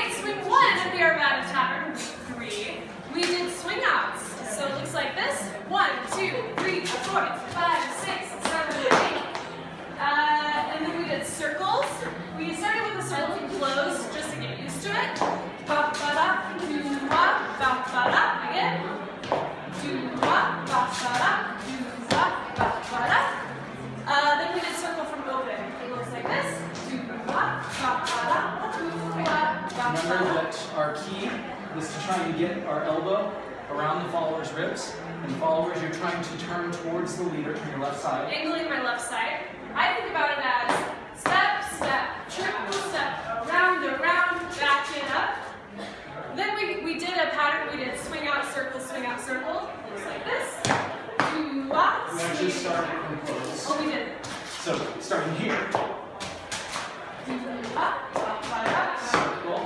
right, swing one, we are about to pattern. 3. We did swing outs. So it looks like this. 1, 2, 3, 4, 5, 6, 7, 8. And then we did circles. We started with the circle close just to get used to it. Ba ba da, do ba ba da. Again. Do ba ba da, do ba ba da. Then we did circle from open. It looks like this. Do ba ba da, do ba ba da. Remember that our key is to try and get our elbow around the follower's ribs. And followers, you're trying to turn towards the leader from your left side. Angling my left side. I think about it as step, step, triple step, around, back it up. Then we did a pattern. We did swing out, circle, looks like this. We actually started from close. Oh, we did. So, starting here. Circle.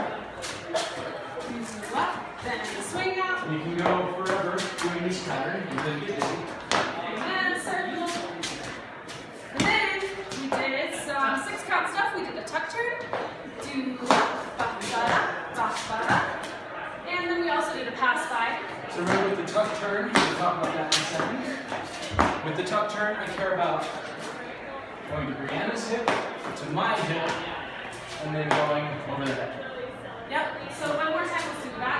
Then swing out. And you can go forever doing this pattern until you get dizzy. And circle. And then we did some 6-count stuff. We did a tuck turn. And then we also did a pass by. So remember with the tuck turn, we'll talk about that in a second. With the tuck turn, I care about going to Brianna's hip, to my hip, and then going over the head. Yep. So one more time, let's do that.